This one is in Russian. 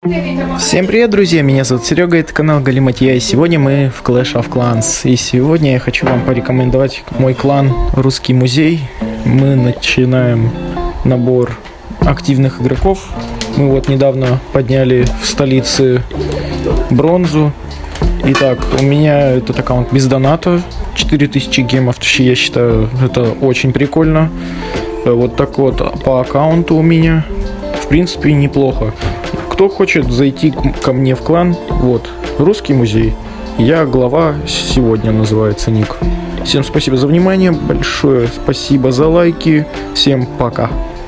Всем привет, друзья! Меня зовут Серега, это канал Галиматья, и сегодня мы в Clash of Clans. И сегодня я хочу вам порекомендовать мой клан Русский Музей. Мы начинаем набор активных игроков. Мы вот недавно подняли в столице бронзу. Итак, у меня этот аккаунт без доната, 4000 гемов, я считаю, это очень прикольно. Вот так вот по аккаунту у меня, в принципе, неплохо. Кто хочет зайти ко мне в клан, вот, Русский Музей. Я глава, сегодня называется ник. Всем спасибо за внимание, большое спасибо за лайки. Всем пока.